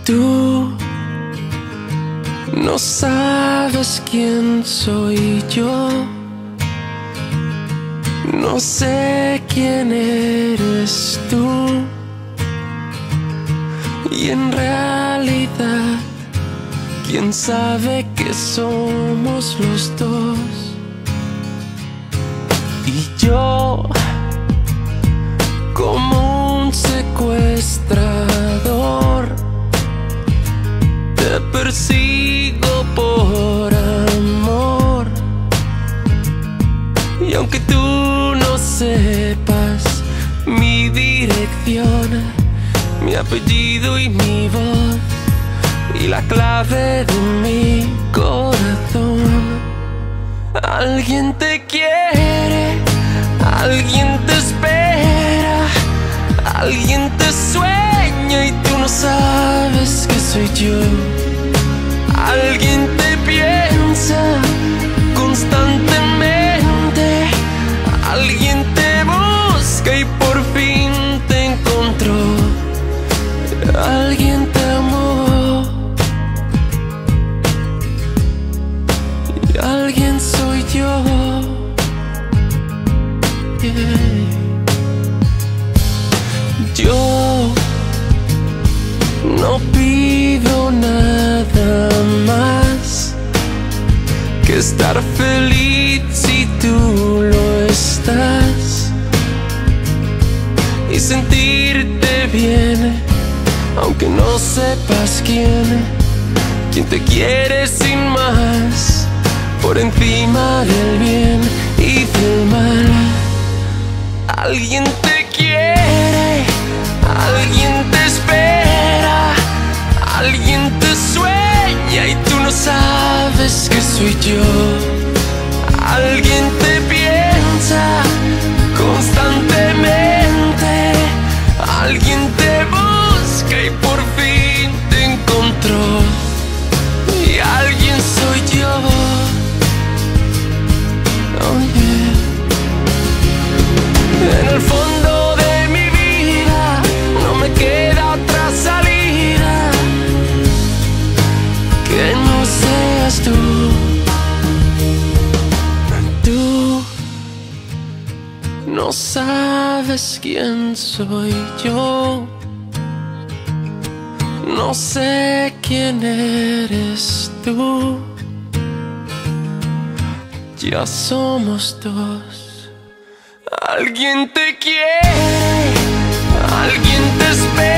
Tú no sabes quién soy yo, no sé quién eres tú, y en realidad, quién sabe que somos los dos. Y yo, como un secuestrador, te persigo por amor. Y aunque tú no sepas mi dirección, mi apellido y mi voz, y la clave de mi corazón, alguien te quiere, alguien te espera, alguien te sueña y tú no sabes que soy yo. Alguien te piensa constantemente, alguien te busca y por fin te encontró. Alguien te amó y alguien soy yo. Yeah. Yo no pido nada más que estar feliz si tú lo estás, y sentirte bien aunque no sepas quién te quiere sin más, por encima del bien y del mal. Alguien te quiere, alguien te espera, alguien te sueña y tú no sabes que soy yo. Alguien te piensa constantemente, alguien te busca y por fin te encontró. Y alguien soy yo. Oh yeah. En el fondo de mi vida no me queda otra salida que no seas tú. Tú no sabes quién soy yo, no sé quién eres tú. Ya somos dos. Alguien te quiere, alguien te espera.